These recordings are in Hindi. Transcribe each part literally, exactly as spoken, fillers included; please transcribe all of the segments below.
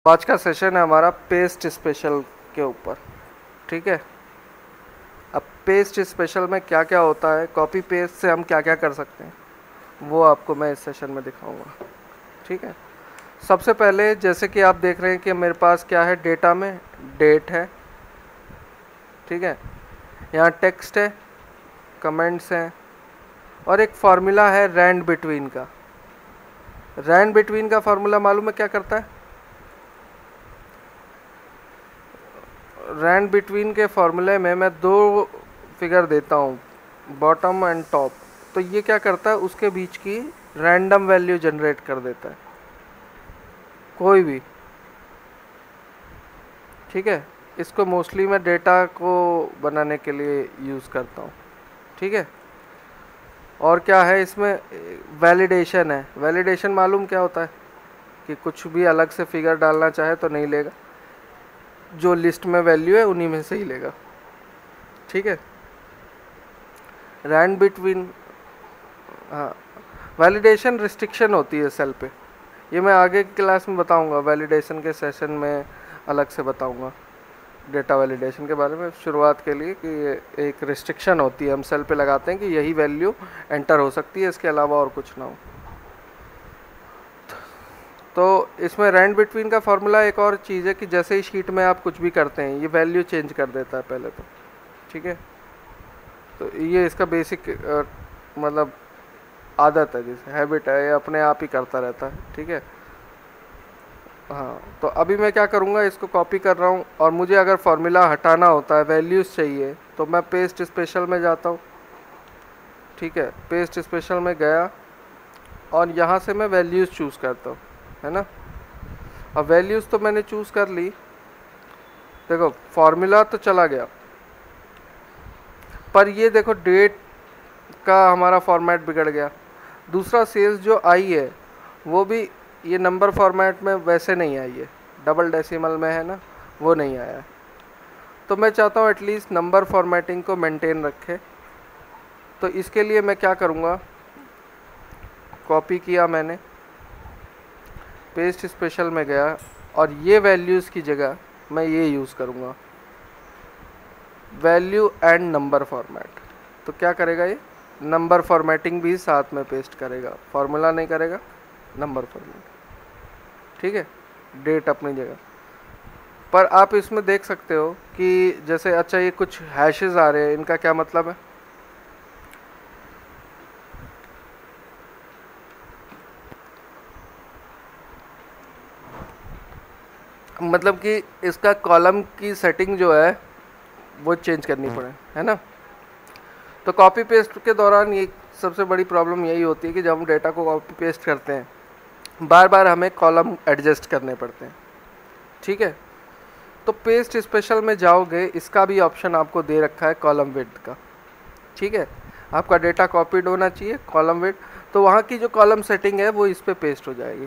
आज का सेशन है हमारा पेस्ट स्पेशल के ऊपर। ठीक है, अब पेस्ट स्पेशल में क्या क्या होता है, कॉपी पेस्ट से हम क्या क्या कर सकते हैं, वो आपको मैं इस सेशन में दिखाऊंगा। ठीक है, सबसे पहले जैसे कि आप देख रहे हैं कि मेरे पास क्या है, डेटा में डेट है। ठीक है, यहाँ टेक्स्ट है, कमेंट्स हैं और एक फार्मूला है रैंड बिटवीन का। रैंड बिटवीन का फार्मूला मालूम है क्या करता है? रैंड बिटवीन के फार्मूले में मैं दो फिगर देता हूँ, बॉटम एंड टॉप। तो ये क्या करता है, उसके बीच की रैंडम वैल्यू जनरेट कर देता है, कोई भी। ठीक है, इसको मोस्टली मैं डेटा को बनाने के लिए यूज़ करता हूँ। ठीक है, और क्या है इसमें, वैलिडेशन है। वैलिडेशन मालूम क्या होता है कि कुछ भी अलग से फिगर डालना चाहे तो नहीं लेगा, जो लिस्ट में वैल्यू है उन्हीं में से ही लेगा। ठीक है, रैंड बिटवीन, हाँ, वैलिडेशन रिस्ट्रिक्शन होती है सेल पे। ये मैं आगे की क्लास में बताऊंगा, वैलिडेशन के सेशन में अलग से बताऊंगा डेटा वैलिडेशन के बारे में। शुरुआत के लिए कि ये एक रिस्ट्रिक्शन होती है, हम सेल पे लगाते हैं कि यही वैल्यू एंटर हो सकती है, इसके अलावा और कुछ ना हो। तो इसमें रैंड बिटवीन का फार्मूला एक और चीज़ है कि जैसे ही शीट में आप कुछ भी करते हैं, ये वैल्यू चेंज कर देता है पहले तो। ठीक है, तो ये इसका बेसिक मतलब आदत है, जैसे हैबिट है, ये अपने आप ही करता रहता है। ठीक है, हाँ, तो अभी मैं क्या करूँगा, इसको कॉपी कर रहा हूँ और मुझे अगर फार्मूला हटाना होता है, वैल्यूज़ चाहिए, तो मैं पेस्ट स्पेशल में जाता हूँ। ठीक है, पेस्ट स्पेशल में गया और यहाँ से मैं वैल्यूज़ चूज़ करता हूँ, है ना। अब वैल्यूज़ तो मैंने चूज़ कर ली, देखो फार्मूला तो चला गया, पर ये देखो डेट का हमारा फॉर्मेट बिगड़ गया। दूसरा सेल्स जो आई है वो भी ये नंबर फॉर्मेट में वैसे नहीं आई है, डबल डेसिमल में है ना, वो नहीं आया है। तो मैं चाहता हूँ एटलीस्ट नंबर फॉर्मेटिंग को मेंटेन रखे। तो इसके लिए मैं क्या करूँगा, कॉपी किया मैंने, पेस्ट स्पेशल में गया और ये वैल्यूज़ की जगह मैं ये यूज़ करूँगा, वैल्यू एंड नंबर फॉर्मेट। तो क्या करेगा, ये नंबर फॉर्मेटिंग भी साथ में पेस्ट करेगा, फार्मूला नहीं करेगा, नंबर फॉर्मेट। ठीक है, डेट अपनी जगह। पर आप इसमें देख सकते हो कि जैसे, अच्छा ये कुछ हैशेस आ रहे हैं, इनका क्या मतलब है, मतलब कि इसका कॉलम की सेटिंग जो है वो चेंज करनी पड़े, है ना। तो कॉपी पेस्ट के दौरान ये सबसे बड़ी प्रॉब्लम यही होती है कि जब हम डेटा को कॉपी पेस्ट करते हैं, बार बार हमें कॉलम एडजस्ट करने पड़ते हैं। ठीक है, तो पेस्ट स्पेशल में जाओगे, इसका भी ऑप्शन आपको दे रखा है कॉलम विड्थ का। ठीक है, आपका डेटा कॉपीड होना चाहिए, कॉलम विड्थ, तो वहाँ की जो कॉलम सेटिंग है वो इस पे पेस्ट हो जाएगी।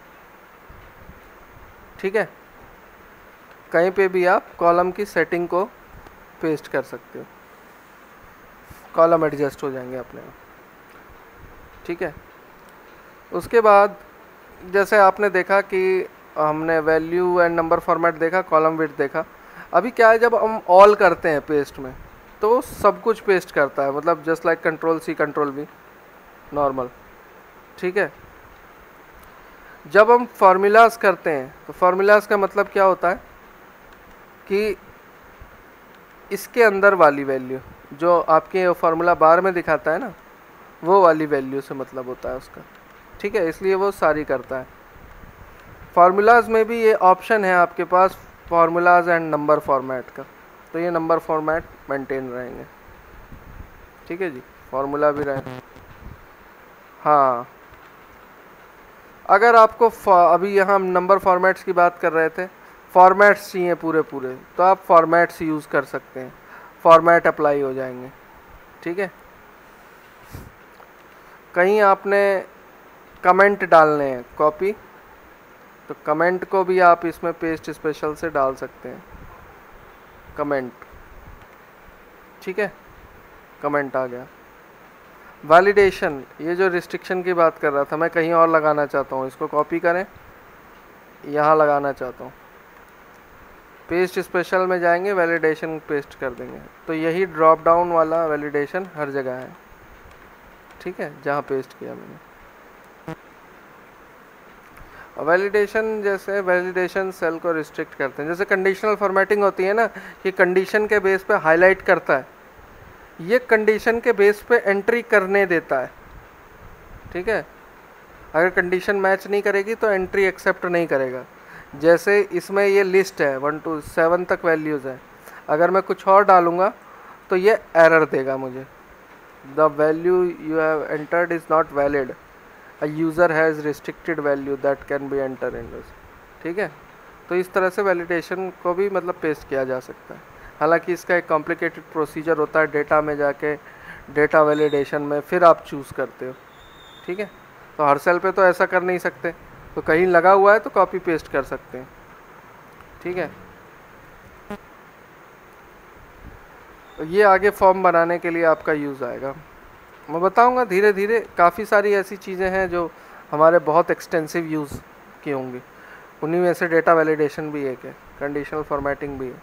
ठीक है, कहीं पे भी आप कॉलम की सेटिंग को पेस्ट कर सकते हो, कॉलम एडजस्ट हो जाएंगे अपने आप। ठीक है, उसके बाद जैसे आपने देखा कि हमने वैल्यू एंड नंबर फॉर्मेट देखा, कॉलम विड्थ देखा। अभी क्या है, जब हम ऑल करते हैं पेस्ट में तो सब कुछ पेस्ट करता है, मतलब just like control C control V normal. ठीक है, जब हम फार्मूलाज करते हैं तो फार्मूलाज का मतलब क्या होता है कि इसके अंदर वाली वैल्यू जो आपके फार्मूला बार में दिखाता है ना, वो वाली वैल्यू से मतलब होता है उसका। ठीक है, इसलिए वो सारी करता है। फार्मूलाज में भी ये ऑप्शन है आपके पास, फार्मूलाज एंड नंबर फॉर्मेट का, तो ये नंबर फॉर्मेट मेंटेन रहेंगे। ठीक है जी, फार्मूला भी रहे। हाँ, अगर आपको अभी यहाँ हम नंबर फॉर्मेट्स की बात कर रहे थे, फॉर्मेट्स चाहिए पूरे पूरे, तो आप फॉर्मेट्स यूज़ कर सकते हैं, फॉर्मेट अप्लाई हो जाएंगे। ठीक है, कहीं आपने कमेंट डालने हैं कॉपी, तो कमेंट को भी आप इसमें पेस्ट स्पेशल से डाल सकते हैं, कमेंट। ठीक है, कमेंट आ गया। वैलिडेशन, ये जो रिस्ट्रिक्शन की बात कर रहा था मैं, कहीं और लगाना चाहता हूँ, इसको कॉपी करें, यहाँ लगाना चाहता हूँ, पेस्ट स्पेशल में जाएंगे, वैलिडेशन पेस्ट कर देंगे। तो यही ड्रॉप डाउन वाला वैलिडेशन हर जगह है, ठीक है, जहाँ पेस्ट किया मैंने। वैलिडेशन जैसे वैलिडेशन सेल को रिस्ट्रिक्ट करते हैं, जैसे कंडीशनल फॉर्मेटिंग होती है ना, कि कंडीशन के बेस पे हाईलाइट करता है, ये कंडीशन के बेस पे एंट्री करने देता है, ठीक है। अगर कंडीशन मैच नहीं करेगी तो एंट्री एक्सेप्ट नहीं करेगा। जैसे इसमें ये लिस्ट है, वन टू सेवन तक वैल्यूज़ है, अगर मैं कुछ और डालूँगा तो ये एरर देगा मुझे, the value you have entered is not valid, a user has restricted value that can be enter in this, ठीक है। तो इस तरह से वैलिडेशन को भी मतलब पेस्ट किया जा सकता है। हालांकि इसका एक कॉम्प्लिकेटेड प्रोसीजर होता है, डेटा में जाके डेटा वैलिडेशन में फिर आप चूज़ करते हो, ठीक है। तो हर सेल पे तो ऐसा कर नहीं सकते, तो कहीं लगा हुआ है तो कॉपी पेस्ट कर सकते हैं, ठीक है। तो ये आगे फॉर्म बनाने के लिए आपका यूज़ आएगा, मैं बताऊंगा धीरे धीरे। काफ़ी सारी ऐसी चीज़ें हैं जो हमारे बहुत एक्सटेंसिव यूज़ की होंगी, उन्हीं में से डेटा वैलिडेशन भी एक है, कंडीशनल फॉर्मेटिंग भी है,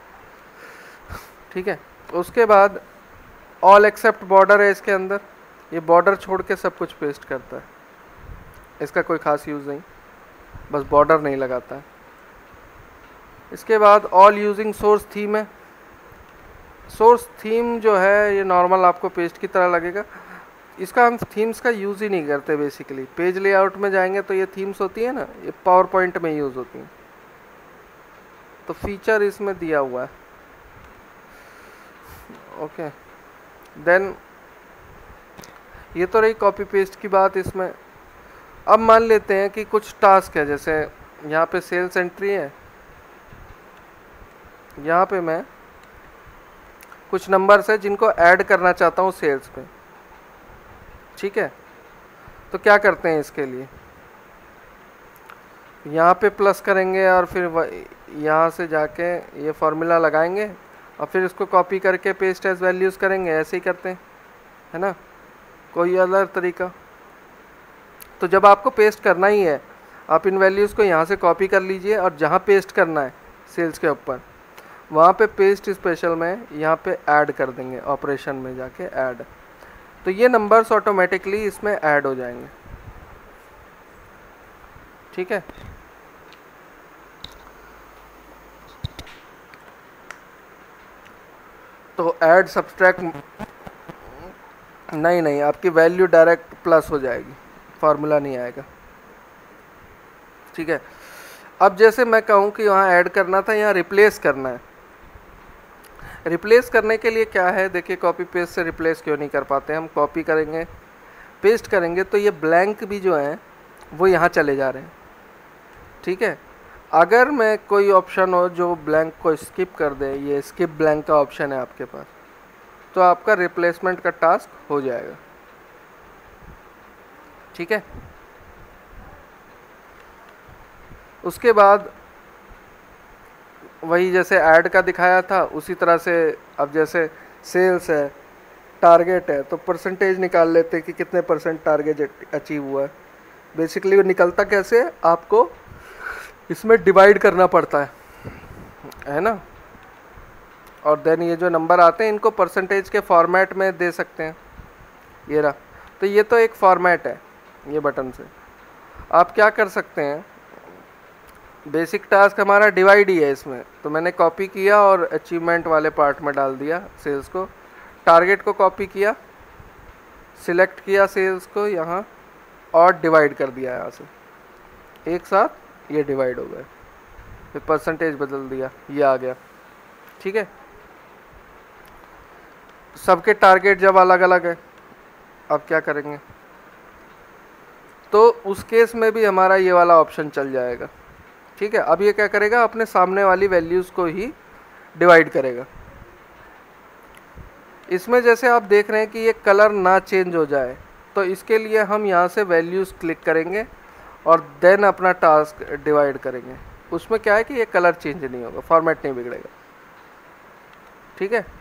ठीक है। उसके बाद ऑल एक्सेप्ट बॉर्डर है इसके अंदर, ये बॉर्डर छोड़ के सब कुछ पेस्ट करता है, इसका कोई ख़ास यूज़ नहीं, बस बॉर्डर नहीं लगाता है। इसके बाद ऑल यूजिंग सोर्स थीम है, सोर्स थीम जो है ये नॉर्मल आपको पेस्ट की तरह लगेगा, इसका हम थीम्स का यूज़ ही नहीं करते बेसिकली। पेज लेआउट में जाएंगे तो ये थीम्स होती है ना, ये पावर पॉइंट में यूज़ होती हैं, तो फीचर इसमें दिया हुआ है, ओके। देन ये तो रही कॉपी पेस्ट की बात इसमें। अब मान लेते हैं कि कुछ टास्क है, जैसे यहाँ पे सेल्स एंट्री है, यहाँ पे मैं कुछ नंबर्स है जिनको ऐड करना चाहता हूँ सेल्स पे, ठीक है। तो क्या करते हैं इसके लिए, यहाँ पे प्लस करेंगे और फिर यहाँ से जाके ये फॉर्मूला लगाएंगे और फिर इसको कॉपी करके पेस्ट एज वैल्यूज़ करेंगे, ऐसे ही करते हैं, है ना, कोई अलग तरीका। तो जब आपको पेस्ट करना ही है, आप इन वैल्यूज़ को यहाँ से कॉपी कर लीजिए और जहाँ पेस्ट करना है सेल्स के ऊपर, वहाँ पे पेस्ट स्पेशल में यहाँ पे ऐड कर देंगे, ऑपरेशन में जाके ऐड, तो ये नंबर्स ऑटोमेटिकली इसमें ऐड हो जाएंगे, ठीक है। तो ऐड सब्सट्रैक्ट नहीं नहीं आपकी वैल्यू डायरेक्ट प्लस हो जाएगी, फार्मूला नहीं आएगा, ठीक है। अब जैसे मैं कहूँ कि वहाँ ऐड करना था, यहाँ रिप्लेस करना है। रिप्लेस करने के लिए क्या है, देखिए कॉपी पेस्ट से रिप्लेस क्यों नहीं कर पाते, हम कॉपी करेंगे पेस्ट करेंगे तो ये ब्लैंक भी जो है वो यहाँ चले जा रहे हैं, ठीक है। अगर मैं कोई ऑप्शन हो जो ब्लैंक को स्किप कर दे, ये स्किप ब्लैंक का ऑप्शन है आपके पास, तो आपका रिप्लेसमेंट का टास्क हो जाएगा, ठीक है। उसके बाद वही जैसे ऐड का दिखाया था उसी तरह से, अब जैसे सेल्स है, टारगेट है, तो परसेंटेज निकाल लेते हैं कि कितने परसेंट टारगेट अचीव हुआ है। बेसिकली वो निकलता कैसे है, आपको इसमें डिवाइड करना पड़ता है, है ना। और देन ये जो नंबर आते हैं इनको परसेंटेज के फॉर्मेट में दे सकते हैं, ये रहा। तो ये तो एक फॉर्मेट है, ये बटन से आप क्या कर सकते हैं, बेसिक टास्क हमारा डिवाइड ही है इसमें, तो मैंने कॉपी किया और अचीवमेंट वाले पार्ट में डाल दिया सेल्स को, टारगेट को कॉपी किया, सिलेक्ट किया सेल्स को यहाँ और डिवाइड कर दिया यहाँ से, एक साथ ये डिवाइड हो गए, फिर परसेंटेज बदल दिया, ये आ गया, ठीक है। सबके टारगेट जब अलग अलग है, अब क्या करेंगे, तो उस केस में भी हमारा ये वाला ऑप्शन चल जाएगा, ठीक है। अब ये क्या करेगा, अपने सामने वाली वैल्यूज़ को ही डिवाइड करेगा। इसमें जैसे आप देख रहे हैं कि ये कलर ना चेंज हो जाए, तो इसके लिए हम यहाँ से वैल्यूज़ क्लिक करेंगे और देन अपना टास्क डिवाइड करेंगे। उसमें क्या है कि ये कलर चेंज नहीं होगा, फॉर्मेट नहीं बिगड़ेगा, ठीक है।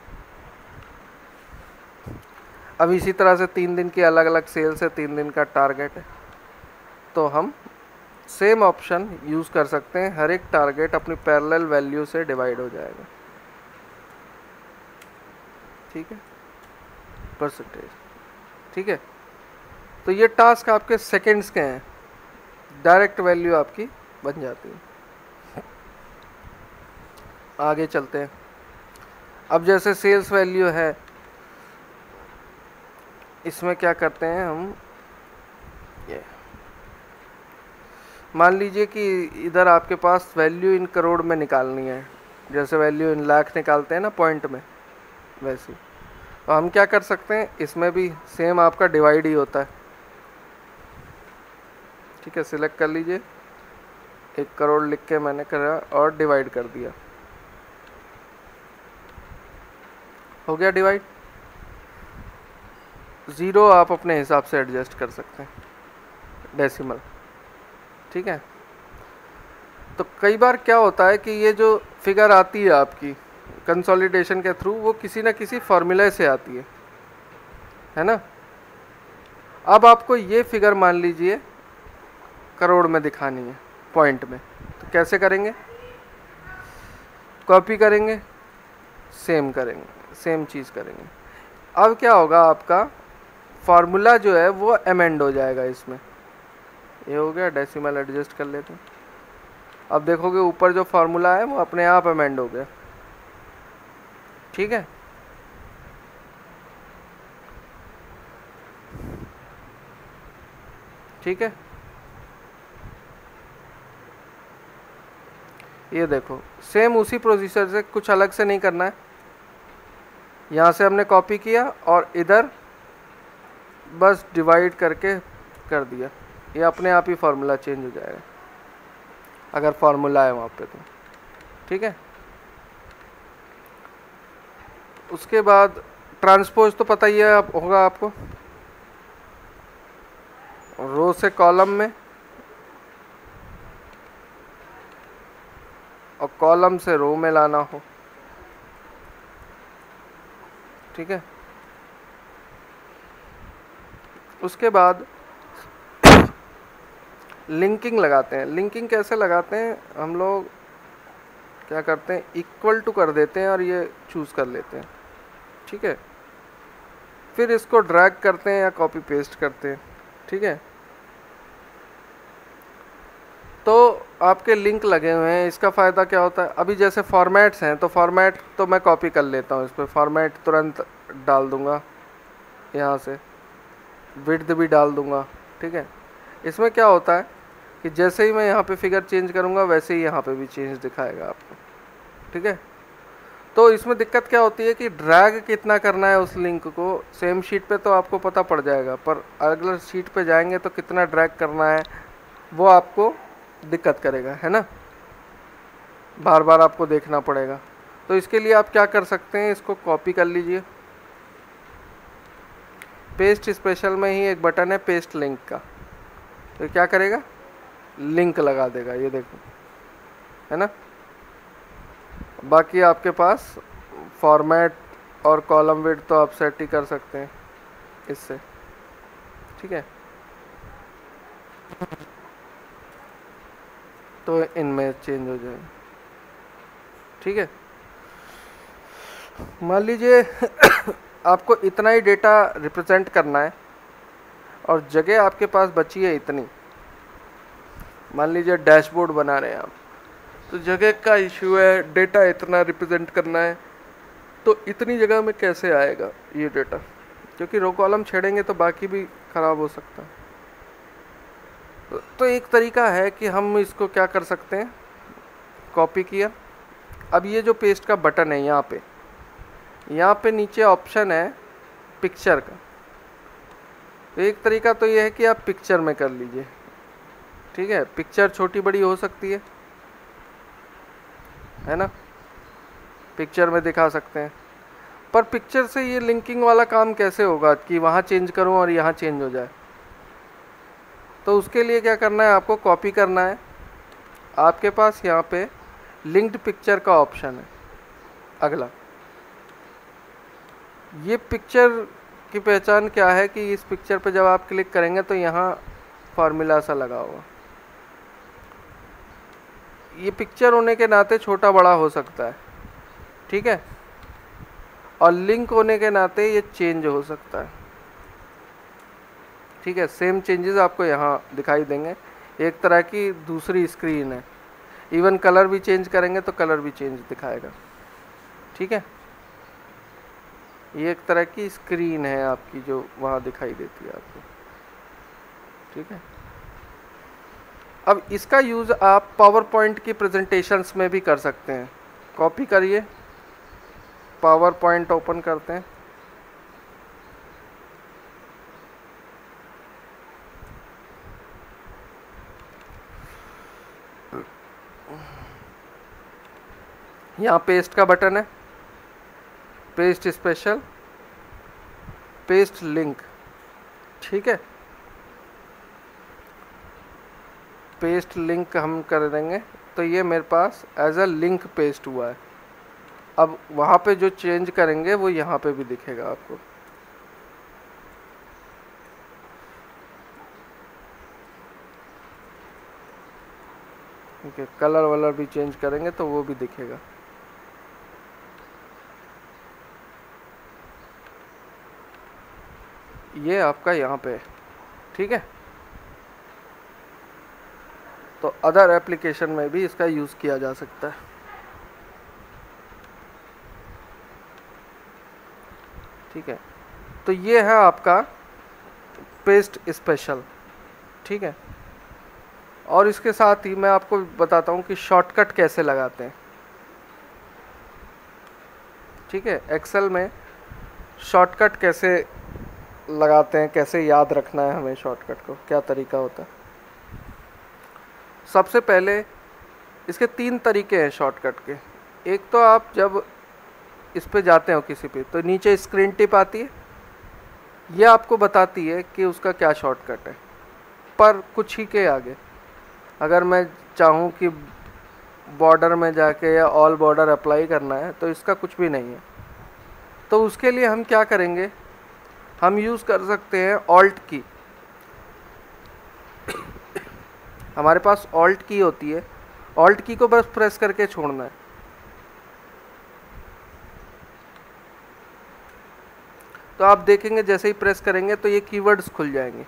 अब इसी तरह से तीन दिन की अलग अलग सेल्स है, तीन दिन का टारगेट है, तो हम सेम ऑप्शन यूज़ कर सकते हैं, हर एक टारगेट अपनी पैरेलल वैल्यू से डिवाइड हो जाएगा। ठीक है, परसेंटेज। ठीक है, तो ये टास्क आपके सेकंड्स के हैं, डायरेक्ट वैल्यू आपकी बन जाती है। आगे चलते हैं। अब जैसे सेल्स वैल्यू है, इसमें क्या करते हैं हम, ये मान लीजिए कि इधर आपके पास वैल्यू इन करोड़ में निकालनी है, जैसे वैल्यू इन लाख निकालते हैं ना पॉइंट में, वैसे तो हम क्या कर सकते हैं, इसमें भी सेम आपका डिवाइड ही होता है। ठीक है, सिलेक्ट कर लीजिए, एक करोड़ लिख के मैंने करा और डिवाइड कर दिया, हो गया डिवाइड। ज़ीरो आप अपने हिसाब से एडजस्ट कर सकते हैं, डेसिमल। ठीक है, तो कई बार क्या होता है कि ये जो फिगर आती है आपकी कंसोलिडेशन के थ्रू, वो किसी ना किसी फॉर्मूले से आती है, है ना। अब आपको ये फिगर मान लीजिए करोड़ में दिखानी है, पॉइंट में, तो कैसे करेंगे, कॉपी करेंगे, सेम करेंगे, सेम चीज़ करेंगे। अब क्या होगा, आपका फार्मूला जो है वो अमेंड हो जाएगा इसमें। ये हो गया, डेसिमल एडजस्ट कर लेते हैं। अब देखोगे ऊपर जो फार्मूला है वो अपने आप अमेंड हो गया। ठीक है, ठीक है, ये देखो सेम उसी प्रोसीजर से, कुछ अलग से नहीं करना है। यहाँ से हमने कॉपी किया और इधर बस डिवाइड करके कर दिया, ये अपने आप ही फार्मूला चेंज हो जाएगा अगर फार्मूला है वहाँ पे तो। ठीक है, उसके बाद ट्रांसपोज तो पता ही है आप, होगा आपको, रो से कॉलम में और कॉलम से रो में लाना हो। ठीक है, उसके बाद लिंकिंग लगाते हैं। लिंकिंग कैसे लगाते हैं, हम लोग क्या करते हैं, इक्वल टू कर देते हैं और ये चूज कर लेते हैं। ठीक है, फिर इसको ड्रैग करते हैं या कॉपी पेस्ट करते हैं। ठीक है, तो आपके लिंक लगे हुए हैं। इसका फ़ायदा क्या होता है, अभी जैसे फॉर्मेट्स हैं तो फॉर्मेट तो मैं कॉपी कर लेता हूँ, इस पर फॉर्मेट तुरंत डाल दूंगा, यहाँ से विड्थ भी डाल दूंगा। ठीक है, इसमें क्या होता है कि जैसे ही मैं यहाँ पे फिगर चेंज करूँगा वैसे ही यहाँ पे भी चेंज दिखाएगा आपको। ठीक है, तो इसमें दिक्कत क्या होती है कि ड्रैग कितना करना है उस लिंक को, सेम शीट पे तो आपको पता पड़ जाएगा, पर अगले शीट पे जाएंगे तो कितना ड्रैग करना है वो आपको दिक्कत करेगा, है ना, बार बार आपको देखना पड़ेगा। तो इसके लिए आप क्या कर सकते हैं, इसको कॉपी कर लीजिए, पेस्ट स्पेशल में ही एक बटन है पेस्ट लिंक का, तो क्या करेगा, लिंक लगा देगा, ये देखो, है ना। बाकी आपके पास फॉर्मेट और कॉलम विड्थ तो आप सेट ही कर सकते हैं इससे। ठीक है, तो इनमें चेंज हो जाए। ठीक है, मान लीजिए आपको इतना ही डेटा रिप्रेजेंट करना है और जगह आपके पास बची है इतनी, मान लीजिए डैशबोर्ड बना रहे हैं आप, तो जगह का इशू है, डेटा इतना रिप्रेजेंट करना है, तो इतनी जगह में कैसे आएगा ये डेटा, क्योंकि रो कॉलम छेड़ेंगे तो बाकी भी ख़राब हो सकता है। तो एक तरीका है कि हम इसको क्या कर सकते हैं, कॉपी किया, अब ये जो पेस्ट का बटन है यहाँ पे, यहाँ पे नीचे ऑप्शन है पिक्चर का, तो एक तरीका तो ये है कि आप पिक्चर में कर लीजिए। ठीक है, पिक्चर छोटी बड़ी हो सकती है है ना, पिक्चर में दिखा सकते हैं, पर पिक्चर से ये लिंकिंग वाला काम कैसे होगा कि वहाँ चेंज करूँ और यहाँ चेंज हो जाए। तो उसके लिए क्या करना है, आपको कॉपी करना है, आपके पास यहाँ पे लिंक्ड पिक्चर का ऑप्शन है अगला। ये पिक्चर की पहचान क्या है कि इस पिक्चर पे जब आप क्लिक करेंगे तो यहाँ फार्मूला सा लगा होगा, ये पिक्चर होने के नाते छोटा बड़ा हो सकता है, ठीक है, और लिंक होने के नाते ये चेंज हो सकता है, ठीक है। सेम चेंजेस आपको यहाँ दिखाई देंगे। एक तरह की दूसरी स्क्रीन है, इवन कलर भी चेंज करेंगे तो कलर भी चेंज दिखाएगा, ठीक है। ये एक तरह की स्क्रीन है आपकी जो वहाँ दिखाई देती है आपको, ठीक है। अब इसका यूज़ आप पावर पॉइंट की प्रेजेंटेशंस में भी कर सकते हैं। कॉपी करिए, पावर पॉइंट ओपन करते हैं, यहाँ पेस्ट का बटन है, पेस्ट स्पेशल, पेस्ट लिंक, ठीक है। पेस्ट लिंक हम कर देंगे तो ये मेरे पास एज अ लिंक पेस्ट हुआ है। अब वहाँ पे जो चेंज करेंगे वो यहाँ पे भी दिखेगा आपको, ठीक है। कलर वलर भी चेंज करेंगे तो वो भी दिखेगा। ये आपका यहाँ पे, ठीक है। तो अदर एप्लीकेशन में भी इसका यूज़ किया जा सकता है, ठीक है। तो ये है आपका पेस्ट स्पेशल, ठीक है। और इसके साथ ही मैं आपको बताता हूँ कि शॉर्टकट कैसे लगाते हैं, ठीक है। एक्सेल में शॉर्टकट कैसे लगाते हैं, कैसे याद रखना है हमें शॉर्टकट को, क्या तरीका होता है। सबसे पहले इसके तीन तरीके हैं शॉर्टकट के। एक तो आप जब इस पे जाते हो किसी पे तो नीचे स्क्रीन टिप आती है, यह आपको बताती है कि उसका क्या शॉर्टकट है, पर कुछ ही के आगे। अगर मैं चाहूँ कि बॉर्डर में जाके या ऑल बॉर्डर अप्लाई करना है तो इसका कुछ भी नहीं है। तो उसके लिए हम क्या करेंगे, हम यूज़ कर सकते हैं ऑल्ट की। हमारे पास ऑल्ट की होती है, ऑल्ट की को बस प्रेस करके छोड़ना है। तो आप देखेंगे जैसे ही प्रेस करेंगे तो ये कीवर्ड्स खुल जाएंगे।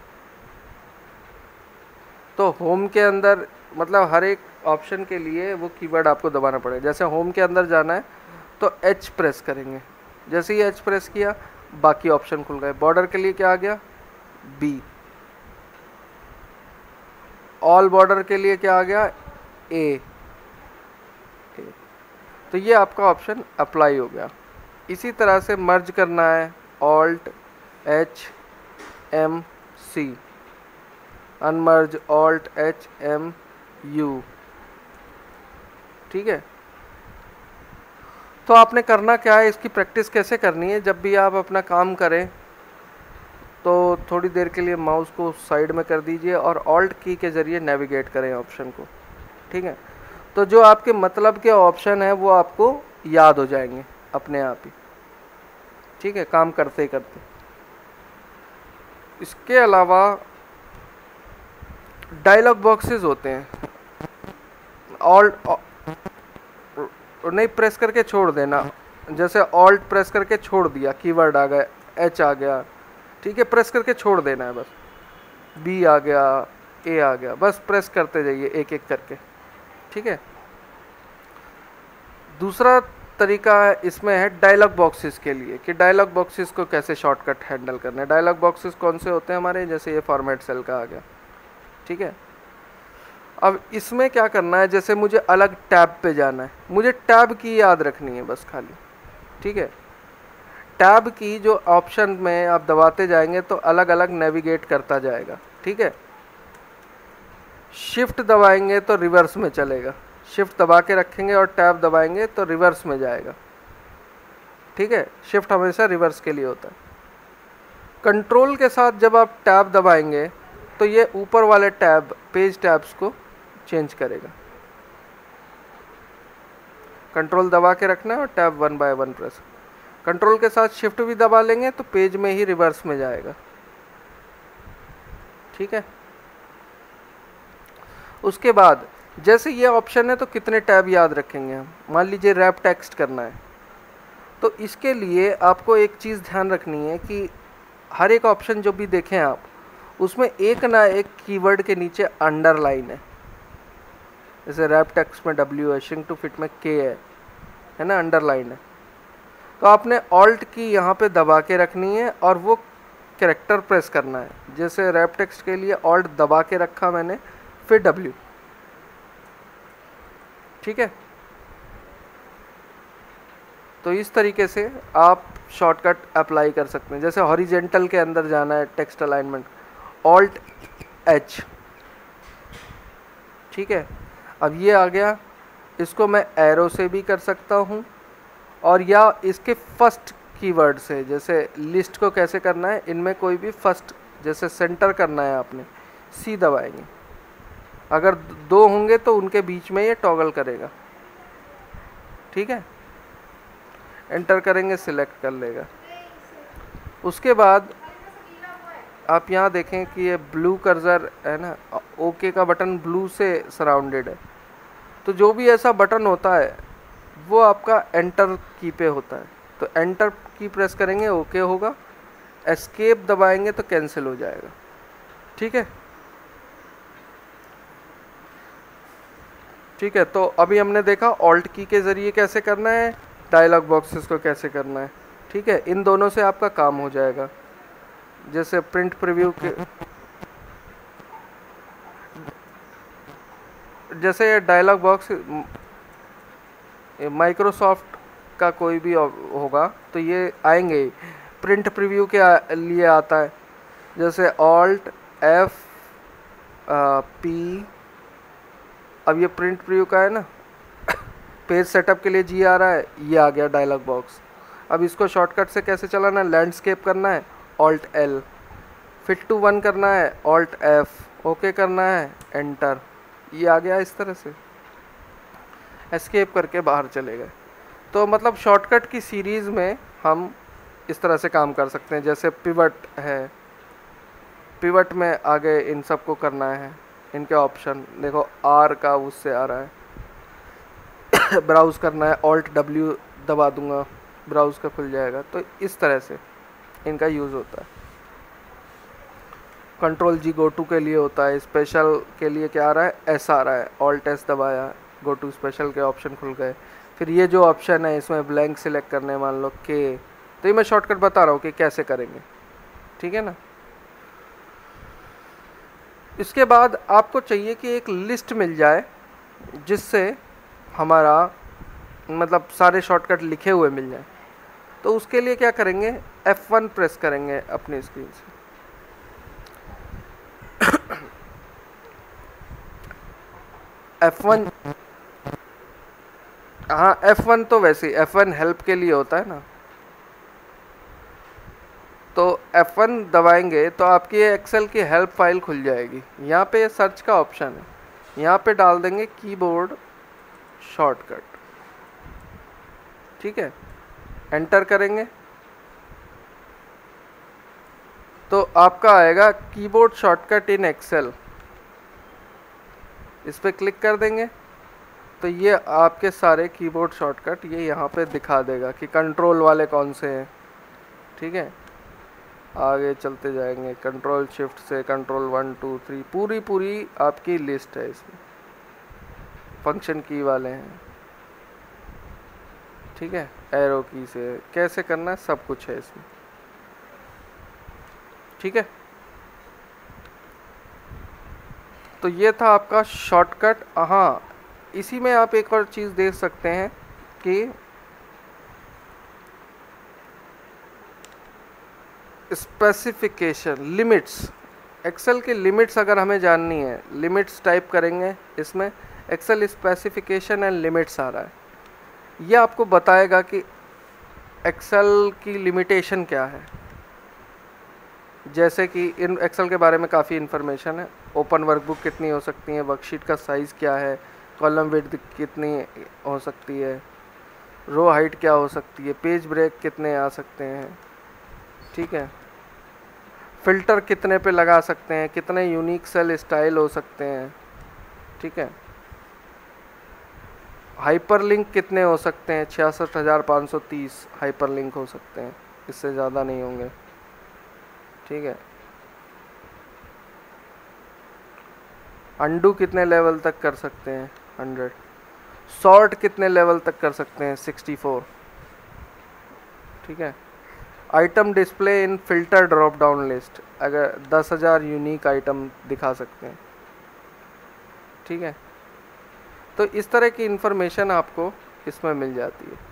तो होम के अंदर मतलब हर एक ऑप्शन के लिए वो कीवर्ड आपको दबाना पड़ेगा। जैसे होम के अंदर जाना है तो एच प्रेस करेंगे, जैसे ही एच प्रेस किया बाकी ऑप्शन खुल गए। बॉर्डर के लिए क्या आ गया, बी। ऑल बॉर्डर के लिए क्या आ गया, ए। तो ये आपका ऑप्शन अप्लाई हो गया। इसी तरह से मर्ज करना है, alt H M C, unmerge alt H M U, ठीक है। तो आपने करना क्या है, इसकी प्रैक्टिस कैसे करनी है, जब भी आप अपना काम करें तो थोड़ी देर के लिए माउस को साइड में कर दीजिए और ऑल्ट की के ज़रिए नेविगेट करें ऑप्शन को, ठीक है। तो जो आपके मतलब के ऑप्शन है वो आपको याद हो जाएंगे अपने आप ही, ठीक है, काम करते करते। इसके अलावा डायलॉग बॉक्सेस होते हैं, ऑल्ट नहीं प्रेस करके छोड़ देना। जैसे ऑल्ट प्रेस करके छोड़ दिया, कीवर्ड आ गया, एच आ गया, ठीक है, प्रेस करके छोड़ देना है बस। बी आ गया, ए आ गया, बस प्रेस करते जाइए एक एक करके, ठीक है। दूसरा तरीका इसमें है डायलॉग बॉक्सेस के लिए, कि डायलॉग बॉक्सेस को कैसे शॉर्टकट हैंडल करना है। डायलॉग बॉक्सेस कौन से होते हैं हमारे, जैसे ये फॉर्मेट सेल का आ गया, ठीक है। अब इसमें क्या करना है, जैसे मुझे अलग टैब पे जाना है, मुझे टैब की याद रखनी है बस खाली, ठीक है। टैब की जो ऑप्शन में आप दबाते जाएंगे तो अलग अलग नेविगेट करता जाएगा, ठीक है। शिफ्ट दबाएंगे तो रिवर्स में चलेगा, शिफ्ट दबा के रखेंगे और टैब दबाएंगे तो रिवर्स में जाएगा, ठीक है। शिफ्ट हमेशा रिवर्स के लिए होता है। कंट्रोल के साथ जब आप टैब दबाएंगे तो ये ऊपर वाले टैब, पेज टैब्स को चेंज करेगा। कंट्रोल दबा के रखना है और tab one by one press. Control के साथ शिफ्ट भी दबा लेंगे तो पेज में ही रिवर्स में जाएगा, ठीक है। उसके बाद जैसे ये ऑप्शन है तो कितने टैब याद रखेंगे हम? मान लीजिए रैप टेक्स्ट करना है, तो इसके लिए आपको एक चीज़ ध्यान रखनी है कि हर एक ऑप्शन जो भी देखें आप, उसमें एक ना एक कीवर्ड के नीचे अंडरलाइन है। जैसे रैप टेक्स्ट में डब्ल्यू है, श्रिंक टू फिट में के है, है ना, अंडरलाइन है। तो आपने ऑल्ट की यहाँ पे दबा के रखनी है और वो कैरेक्टर प्रेस करना है। जैसे रैप टेक्स्ट के लिए ऑल्ट दबा के रखा मैंने, फिर डब्ल्यू, ठीक है। तो इस तरीके से आप शॉर्टकट अप्लाई कर सकते हैं। जैसे हॉरिजेंटल के अंदर जाना है टेक्स्ट अलाइनमेंट, ऑल्ट एच, ठीक है। अब ये आ गया, इसको मैं एरो से भी कर सकता हूँ और या इसके फर्स्ट कीवर्ड से। जैसे लिस्ट को कैसे करना है, इनमें कोई भी फर्स्ट, जैसे सेंटर करना है आपने, सी दबाएंगे, अगर दो होंगे तो उनके बीच में ये टॉगल करेगा, ठीक है। एंटर करेंगे, सिलेक्ट कर लेगा। उसके बाद आप यहाँ देखें कि ये ब्लू कर्सर है ना, ओके का बटन ब्लू से सराउंडेड है। तो जो भी ऐसा बटन होता है वो आपका एंटर की पे होता है। तो एंटर की प्रेस करेंगे, ओके होगा, एस्केप दबाएंगे तो कैंसिल हो जाएगा, ठीक है। ठीक है, तो अभी हमने देखा ऑल्ट की के ज़रिए कैसे करना है, डायलॉग बॉक्सेस को कैसे करना है, ठीक है। इन दोनों से आपका काम हो जाएगा। जैसे प्रिंट प्रीव्यू के, जैसे ये डायलॉग बॉक्स माइक्रोसॉफ्ट का कोई भी होगा तो ये आएंगे, प्रिंट प्रीव्यू के लिए आता है। जैसे ऑल्ट एफ पी, अब ये प्रिंट प्रीव्यू का है ना, पेज सेटअप के लिए जी आ रहा है, ये आ गया डायलॉग बॉक्स। अब इसको शॉर्टकट से कैसे चलाना है, लैंडस्केप करना है, alt L, fit to one करना है, ऑल्ट एफ, ओके करना है, एंटर, ये आ गया। इस तरह से एस्केप करके बाहर चले गए। तो मतलब शॉर्टकट की सीरीज़ में हम इस तरह से काम कर सकते हैं। जैसे पिवट है, पिवट में आगे इन सबको करना है, इनके ऑप्शन देखो, आर का उससे आ रहा है ब्राउज़ करना है, ऑल्ट डब्ल्यू दबा दूंगा, ब्राउज़ का खुल जाएगा। तो इस तरह से इनका यूज़ होता है। कंट्रोल जी गो टू के लिए होता है, स्पेशल के लिए क्या आ रहा है, एस आ रहा है, ऑल्ट एस दबाया, गो टू स्पेशल के ऑप्शन खुल गए। फिर ये जो ऑप्शन है इसमें ब्लैंक सिलेक्ट करने, मान लो के, तो ये मैं शॉर्टकट बता रहा हूँ कि कैसे करेंगे, ठीक है ना। इसके बाद आपको चाहिए कि एक लिस्ट मिल जाए जिससे हमारा मतलब सारे शॉर्टकट लिखे हुए मिल जाए। तो उसके लिए क्या करेंगे, एफ वन प्रेस करेंगे अपनी स्क्रीन से। एफ वन, हाँ एफ वन तो वैसे एफ वन हेल्प के लिए होता है ना। तो एफ वन दबाएंगे तो आपकी एक्सेल की हेल्प फाइल खुल जाएगी। यहाँ पे सर्च का ऑप्शन है, यहाँ पे डाल देंगे कीबोर्ड शॉर्टकट, ठीक है। एंटर करेंगे तो आपका आएगा कीबोर्ड शॉर्टकट इन एक्सेल, इस पर क्लिक कर देंगे तो ये आपके सारे कीबोर्ड शॉर्टकट ये यहाँ पे दिखा देगा कि कंट्रोल वाले कौन से हैं, ठीक है। आगे चलते जाएंगे, कंट्रोल शिफ्ट से कंट्रोल वन टू थ्री, पूरी पूरी आपकी लिस्ट है इसमें, फंक्शन की वाले हैं, ठीक है। एरो की से कैसे करना है सब कुछ है इसमें, ठीक है। तो ये था आपका शॉर्टकट। हाँ, इसी में आप एक और चीज़ देख सकते हैं कि स्पेसिफिकेशन, लिमिट्स, एक्सेल के लिमिट्स अगर हमें जाननी है, लिमिट्स टाइप करेंगे इसमें, एक्सेल स्पेसिफिकेशन एंड लिमिट्स आ रहा है। ये आपको बताएगा कि एक्सेल की लिमिटेशन क्या है। जैसे कि इन एक्सेल के बारे में काफ़ी इन्फॉर्मेशन है, ओपन वर्कबुक कितनी हो सकती है, वर्कशीट का साइज़ क्या है, कॉलम विड्थ कितनी हो सकती है, रो हाइट क्या हो सकती है, पेज ब्रेक कितने आ सकते हैं, ठीक है। फ़िल्टर कितने पे लगा सकते हैं, कितने यूनिक सेल स्टाइल हो सकते हैं, ठीक है। हाइपरलिंक कितने हो सकते हैं? छियासठ हज़ार पाँच सौ तीस हाइपरलिंक हो सकते हैं, इससे ज़्यादा नहीं होंगे। ठीक है। अंडू कितने लेवल तक कर सकते हैं? हंड्रेड। सॉर्ट कितने लेवल तक कर सकते हैं? Sixty four. ठीक है। Item display in filter drop down list, अगर दस हज़ार यूनिक आइटम दिखा सकते हैं। ठीक है। तो इस तरह की इंफॉर्मेशन आपको इसमें मिल जाती है।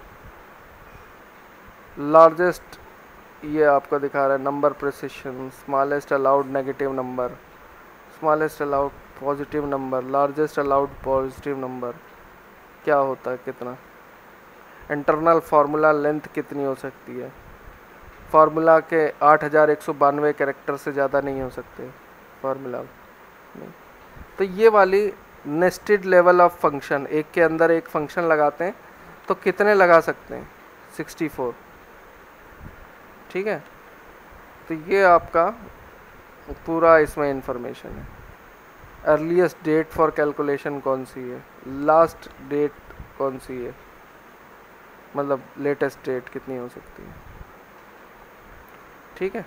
लार्जेस्ट ये आपको दिखा रहा है number precision, smallest allowed negative number, smallest allowed positive number, largest allowed positive number क्या होता है, कितना। इंटरनल फार्मूला लेंथ कितनी हो सकती है? फार्मूला के आठ हज़ार एक सौ बानवे कैरेक्टर से ज़्यादा नहीं हो सकते फार्मूला नहीं। तो ये वाली नेस्टेड लेवल ऑफ फंक्शन, एक के अंदर एक फंक्शन लगाते हैं तो कितने लगा सकते हैं? Sixty four. ठीक है। तो ये आपका पूरा इसमें इंफॉर्मेशन है। अर्लीस्ट डेट फॉर कैलकुलेशन कौन सी है, लास्ट डेट कौन सी है, मतलब लेटेस्ट डेट कितनी हो सकती है। ठीक है।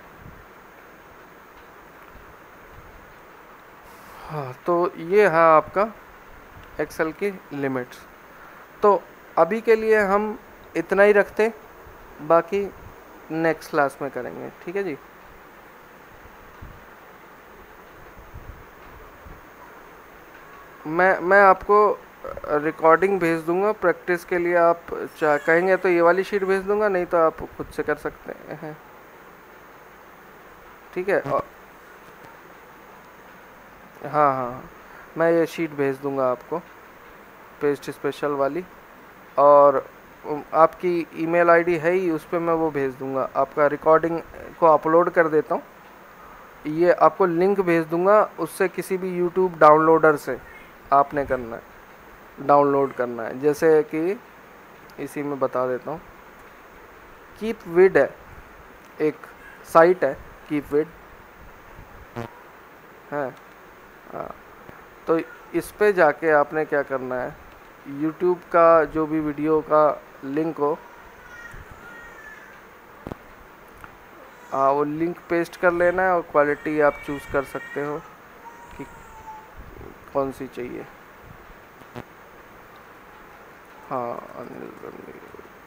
हाँ, तो ये है आपका एक्सेल की लिमिट्स। तो अभी के लिए हम इतना ही रखते, बाकी नेक्स्ट क्लास में करेंगे। ठीक है जी। मैं मैं आपको रिकॉर्डिंग भेज दूंगा प्रैक्टिस के लिए, आप चाह कहेंगे तो ये वाली शीट भेज दूंगा, नहीं तो आप खुद से कर सकते हैं। ठीक है। और हाँ हाँ, मैं ये शीट भेज दूंगा आपको, पेस्ट स्पेशल वाली, और आपकी ईमेल आईडी है ही, उस पर मैं वो भेज दूंगा। आपका रिकॉर्डिंग को अपलोड कर देता हूँ, ये आपको लिंक भेज दूंगा, उससे किसी भी यूट्यूब डाउनलोडर से आपने करना है, डाउनलोड करना है। जैसे कि इसी में बता देता हूँ, कीप विड है, एक साइट है कीप विड है। हाँ, तो इस पे जाके आपने क्या करना है, यूट्यूब का जो भी वीडियो का लिंक हो, हाँ वो लिंक पेस्ट कर लेना है, और क्वालिटी आप चूज़ कर सकते हो कि कौन सी चाहिए। हाँ अनिल रणवीर,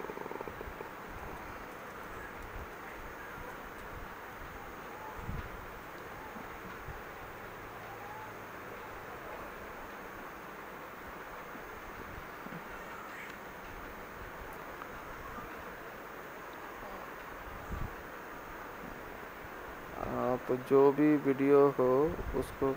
हाँ तो जो भी वीडियो हो उसको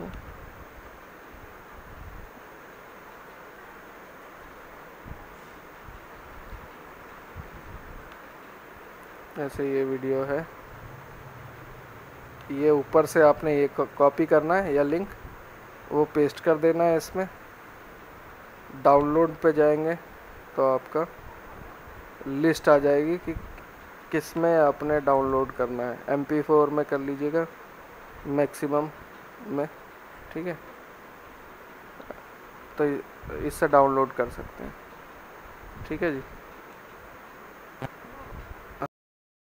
ऐसे, ये वीडियो है, ये ऊपर से आपने ये कॉपी करना है या लिंक वो पेस्ट कर देना है इसमें। डाउनलोड पे जाएंगे तो आपका लिस्ट आ जाएगी कि किस में आपने डाउनलोड करना है। एम पी फोर में कर लीजिएगा मैक्सिमम में। ठीक है। तो इससे डाउनलोड कर सकते हैं। ठीक है जी।